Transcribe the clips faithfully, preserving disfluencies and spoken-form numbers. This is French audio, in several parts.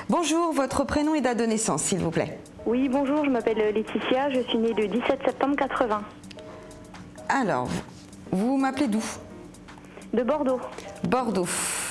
Bonjour, votre prénom et date de naissance, s'il vous plaît. Oui, bonjour, je m'appelle Laetitia, je suis née le dix-sept septembre quatre-vingts. Alors, vous m'appelez d'où? De Bordeaux. Bordeaux.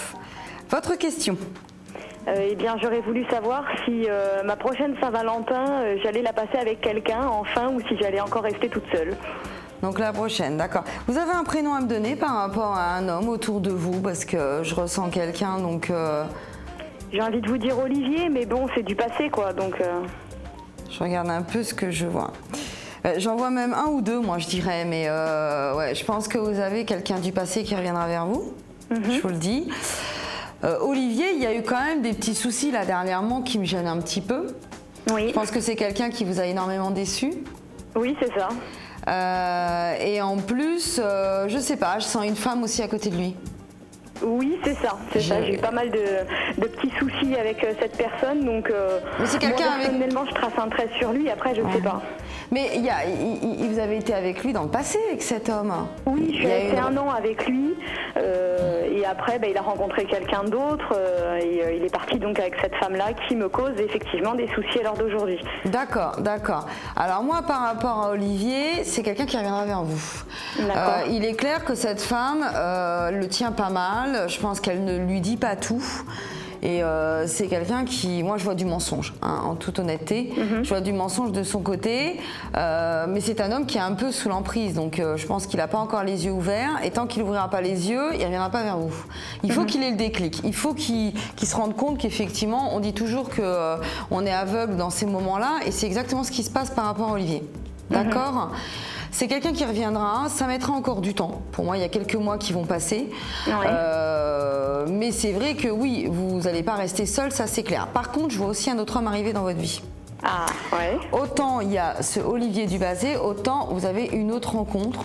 Votre question? euh, Eh bien, j'aurais voulu savoir si euh, ma prochaine Saint-Valentin, euh, j'allais la passer avec quelqu'un, enfin, ou si j'allais encore rester toute seule. Donc la prochaine, d'accord. Vous avez un prénom à me donner par rapport à un homme autour de vous, parce que je ressens quelqu'un, donc... Euh... J'ai envie de vous dire Olivier, mais bon, c'est du passé, quoi, donc... Euh... Je regarde un peu ce que je vois. Euh, J'en vois même un ou deux, moi, je dirais, mais euh, ouais, je pense que vous avez quelqu'un du passé qui reviendra vers vous, mm-hmm. Je vous le dis. Euh, Olivier, il y a eu quand même des petits soucis, là, dernièrement, qui me gênent un petit peu. Oui. Je pense que c'est quelqu'un qui vous a énormément déçu. Oui, c'est ça. Euh, et en plus, euh, je sais pas, je sens une femme aussi à côté de lui. Oui, c'est ça, c'est ça. J'ai eu pas mal de, de petits soucis avec euh, cette personne, donc euh, Mais c'est quelqu'un avec... personnellement, je trace un trait sur lui, après, je ne ouais. sais pas. Mais il y a, il, il, vous avez été avec lui dans le passé, avec cet homme? Oui, je suis restée un an avec lui, euh, et après, bah, il a rencontré quelqu'un d'autre, euh, et euh, il est parti donc avec cette femme-là qui me cause effectivement des soucis à l'heure d'aujourd'hui. D'accord, d'accord. Alors moi, par rapport à Olivier, c'est quelqu'un qui reviendra vers vous. D'accord. Euh, il est clair que cette femme euh, le tient pas mal, je pense qu'elle ne lui dit pas tout. Et euh, c'est quelqu'un qui, moi je vois du mensonge, hein, en toute honnêteté, mm-hmm. Je vois du mensonge de son côté, euh, mais c'est un homme qui est un peu sous l'emprise, donc euh, je pense qu'il n'a pas encore les yeux ouverts, et tant qu'il n'ouvrira pas les yeux, il ne reviendra pas vers vous. Il faut mm-hmm. qu'il ait le déclic, il faut qu'il qu'il se rende compte qu'effectivement, on dit toujours qu'on euh, est aveugle dans ces moments-là, et c'est exactement ce qui se passe par rapport à Olivier. D'accord ? Mm-hmm. C'est quelqu'un qui reviendra, ça mettra encore du temps. Pour moi, il y a quelques mois qui vont passer. Ouais. Euh, mais c'est vrai que oui, vous n'allez pas rester seul, ça c'est clair. Par contre, je vois aussi un autre homme arriver dans votre vie. Ah, ouais. Autant il y a ce Olivier Dubazé, autant vous avez une autre rencontre.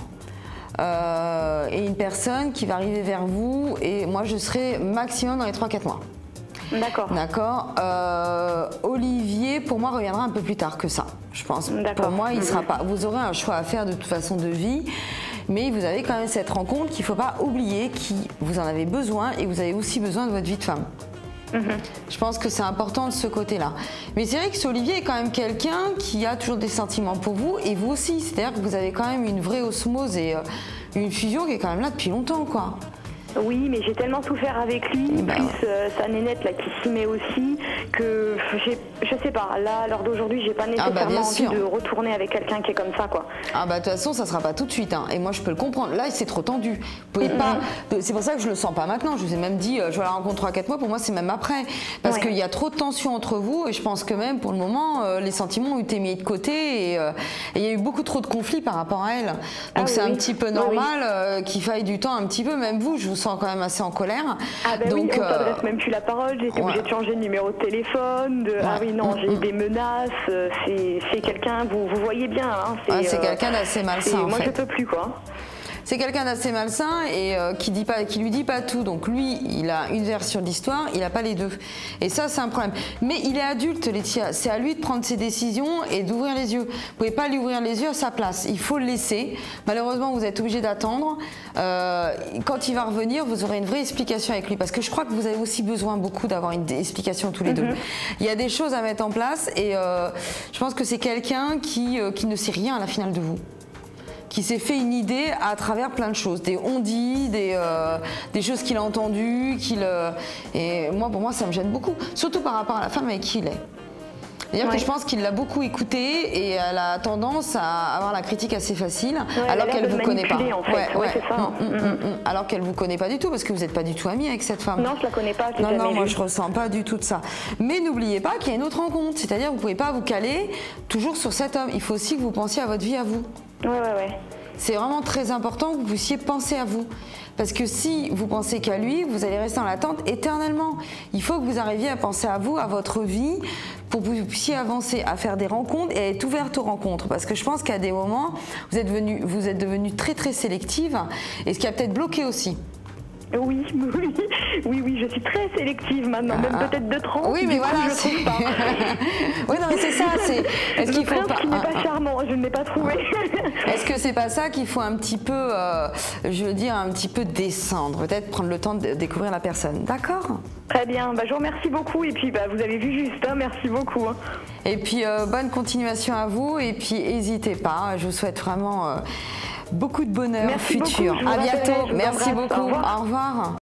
Euh, et une personne qui va arriver vers vous. Et moi, je serai maximum dans les trois quatre mois. D'accord. D'accord. Euh, Olivier, pour moi, reviendra un peu plus tard que ça, je pense. Pour moi, il mmh. sera pas. Vous aurez un choix à faire de toute façon de vie, mais vous avez quand même cette rencontre qu'il ne faut pas oublier, qui vous en avez besoin, et vous avez aussi besoin de votre vie de femme. Mmh. Je pense que c'est important de ce côté-là. Mais c'est vrai que ce Olivier est quand même quelqu'un qui a toujours des sentiments pour vous, et vous aussi. C'est-à-dire que vous avez quand même une vraie osmose et euh, une fusion qui est quand même là depuis longtemps, quoi. Oui, mais j'ai tellement souffert avec lui, ben plus ouais. euh, sa nénette là qui s'y met aussi, que je sais pas, là à l'heure d'aujourd'hui j'ai pas nécessairement ah bah envie sûr. de retourner avec quelqu'un qui est comme ça, quoi. Ah bah de toute façon ça sera pas tout de suite, hein. Et moi je peux le comprendre, là c'est trop tendu. Vous pouvez mm-hmm. pas, c'est pour ça que je le sens pas maintenant, je vous ai même dit euh, je vais la rencontrer trois quatre mois, pour moi c'est même après, parce ouais. qu'il y a trop de tension entre vous, et je pense que même pour le moment euh, les sentiments ont été mis de côté, et euh, il y a eu beaucoup trop de conflits par rapport à elle. Donc ah, c'est oui, un oui. petit peu normal oui, oui. Euh, qu'il faille du temps un petit peu, même vous, je vous sens quand même assez en colère. Ah ben donc, oui, on euh, s'adresse même plus la parole, j'ai été ouais. obligée de changer de numéro de téléphone, de ouais. ah oui non, j'ai mmh. des menaces, c'est quelqu'un, vous, vous voyez bien, hein, c'est ah, euh, quelqu'un d'assez malsain en moi fait. je peux plus, quoi. C'est quelqu'un d'assez malsain et euh, qui dit pas, qui lui dit pas tout. Donc lui, il a une version de l'histoire, il n'a pas les deux. Et ça, c'est un problème. Mais il est adulte, Laetitia. C'est à lui de prendre ses décisions et d'ouvrir les yeux. Vous pouvez pas lui ouvrir les yeux à sa place. Il faut le laisser. Malheureusement, vous êtes obligé d'attendre. Euh, quand il va revenir, vous aurez une vraie explication avec lui. Parce que je crois que vous avez aussi besoin beaucoup d'avoir une explication tous les mm-hmm. deux. Il y a des choses à mettre en place et euh, je pense que c'est quelqu'un qui, euh, qui ne sait rien à la finale de vous, qui s'est fait une idée à travers plein de choses, des on-dit, des, euh, des choses qu'il a entendues, qu'il, euh, et moi, pour moi, ça me gêne beaucoup, surtout par rapport à la femme avec qui il est. C'est-à-dire ouais. que je pense qu'il l'a beaucoup écoutée et elle a tendance à avoir la critique assez facile, ouais, alors qu'elle ne vous connaît pas. En fait. ouais, ouais. Ouais, ça, mmh, mmh, mmh. Alors qu'elle ne vous connaît pas du tout, parce que vous n'êtes pas du tout amie avec cette femme. Non, je la connais pas. Non, non, vu. moi je ressens pas du tout de ça. Mais n'oubliez pas qu'il y a une autre rencontre, c'est-à-dire que vous ne pouvez pas vous caler toujours sur cet homme. Il faut aussi que vous pensiez à votre vie à vous. Ouais, ouais, ouais. C'est vraiment très important que vous puissiez penser à vous. Parce que si vous pensez qu'à lui, vous allez rester en attente éternellement. Il faut que vous arriviez à penser à vous, à votre vie, pour que vous puissiez avancer, à faire des rencontres et à être ouverte aux rencontres. Parce que je pense qu'à des moments, vous êtes devenu, vous êtes devenu très très sélective, et ce qui a peut-être bloqué aussi. Oui, oui, oui, oui, je suis très sélective maintenant, ah, même peut-être de trente. Oui, mais voilà, je trouve pas. Oui, non, mais c'est ça. C'est. Est-ce qu'il faut pas. Qui n'est pas charmant, je ne l'ai pas trouvé. Est-ce que c'est pas ça qu'il faut un petit peu, euh, je veux dire, un petit peu descendre, peut-être prendre le temps de découvrir la personne, d'accord? Très bien, bah, je vous remercie beaucoup et puis bah, vous avez vu juste, hein, merci beaucoup. Hein. Et puis euh, bonne continuation à vous et puis n'hésitez pas, je vous souhaite vraiment euh, beaucoup de bonheur merci futur. Beaucoup, à bientôt, rappelle, merci embrasse. beaucoup, Au revoir. Au revoir.